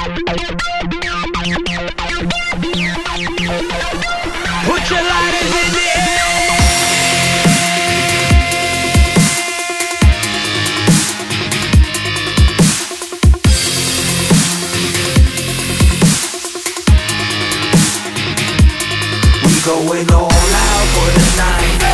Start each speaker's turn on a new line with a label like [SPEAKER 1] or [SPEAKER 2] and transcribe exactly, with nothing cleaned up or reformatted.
[SPEAKER 1] Put your lighters in the air. We going all out for the night.